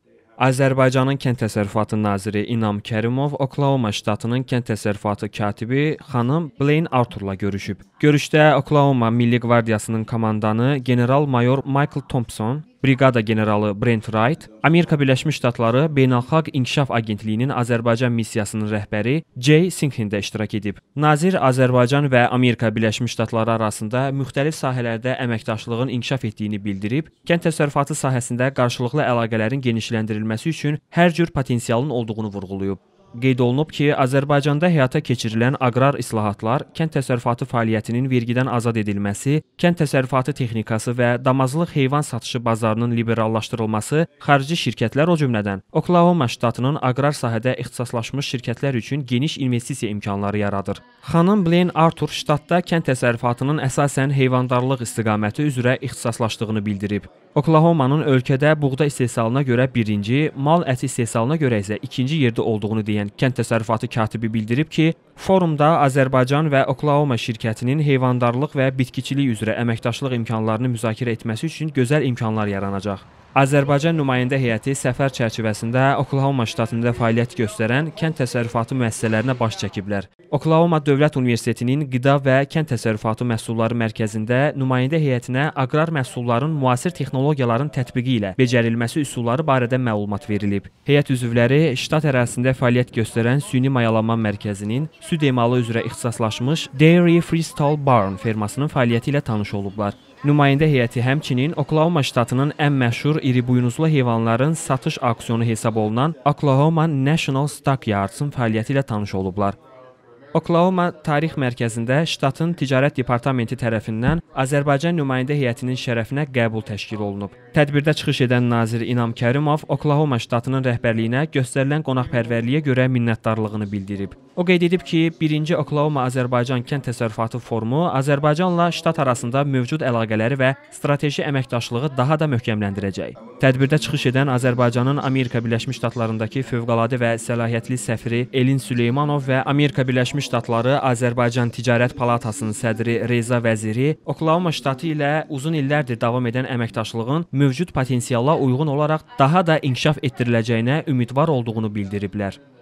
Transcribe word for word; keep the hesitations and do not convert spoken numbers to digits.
Azərbaycanın Kənd Təsərrüfatı naziri İnam Kərimov Oklahoma ştatının Kənd Təsərrüfatı katibi xanım Blaine Arthurla görüşüb. Görüşdə Oklahoma Milli Qvardiyasının komandanı general-mayor Michael Thompson, briqada generalı Brent Wright, Amerika Birləşmiş Ştatları Beynəlxalq İnkişaf Agentliyinin Azərbaycan missiyasının rəhbəri Jay Sinkhin də iştirak edib. Nazir Azərbaycan və Amerika Birləşmiş Ştatları arasında müxtəlif sahələrdə əməkdaşlığın inkişaf etdiyini bildirib, kənd təsərrüfatı sahəsində qarşılıqlı əlaqələrin genişləndirilməsi üçün hər cür potensialın olduğunu vurğulayıb. Qeyd olunub ki, Azərbaycanda həyata keçirilən aqrar islahatlar, kənd təsərrüfatı fəaliyyətinin vergidən azad edilməsi, kənd təsərrüfatı texnikası və damazlıq heyvan satışı bazarının liberallaşdırılması, xarici şirkətlər o cümlədən Oklahoma ştatının aqrar sahədə ixtisaslaşmış şirkətlər üçün geniş investisiya imkanları yaradır. Xanım Blaine Arthur ştatda kənd təsərrüfatının əsasən heyvandarlıq istiqaməti üzrə ixtisaslaşdığını bildirib. Oklahomanın ölkədə buğda istehsalına görə birinci, mal əti istehsalına görə isə ikinci yerdə olduğunu deyən kənd təsərrüfatı katibi bildirib ki, forumda Azərbaycan və Oklahoma şirkətinin heyvandarlıq və bitkiçilik üzrə əməkdaşlıq imkanlarını müzakirə etməsi üçün gözəl imkanlar yaranacaq. Azərbaycan nümayəndə heyəti səfər çərçivəsində Oklahoma ştatında fəaliyyət göstərən kənd təsərrüfatı müəssisələrinə baş çəkiblər. Oklahoma Dövlət Universitetinin Qida və Kənd Təsərrüfatı Məhsulları Mərkəzində nümayəndə heyətinə aqrar məhsulların müasir texnologiyaların tətbiqi ilə becərilməsi üsulları barədə məlumat verilib. Heyət üzvləri ştat ərazisində fəaliyyət göstərən süni mayalanma mərkəzinin süd emalı üzrə ixtisaslaşmış Dairy Freestyle Barn firmasının fəaliyyəti ilə tanış olublar. Nümayəndə heyəti həmçinin Oklahoma ştatının ən məşhur iri buynuzlu heyvanların satış auksionu hesab olunan Oklahoma National Stockyards-ın fəaliyyəti ilə tanış olublar. Oklahoma Tarix Mərkəzində ştatın Ticarət Departamenti tərəfindən Azərbaycan nümayəndə heyətinin şərəfinə qəbul təşkil olunub. Tədbirdə çıxış edən nazir İnam Kərimov Oklahoma ştatının rəhbərliyinə göstərilən qonaqpərvərliyə görə minnətdarlığını bildirib. O qeyd edib ki, birinci Oklahoma Azərbaycan Kənd Təsərrüfatı Forumu Azərbaycanla ştat arasında mövcud əlaqələri və strateji əməkdaşlığı daha da möhkəmləndirəcək. Tədbirdə çıxış edən Azərbaycanın Amerika Birləşmiş Ştatlarındakı fövqəladə və səlahiyyətli səfiri Elin Süleymanov və Amerika Birləşmiş Ştatları Azərbaycan Ticarət Palatasının sədri Reza Vəziri Oklahoma ştatı ilə uzun illərdir davam edən əməkdaşlığın mövcud potensiala uyğun olaraq daha da inkişaf etdiriləcəyinə ümidvar olduğunu bildiriblər.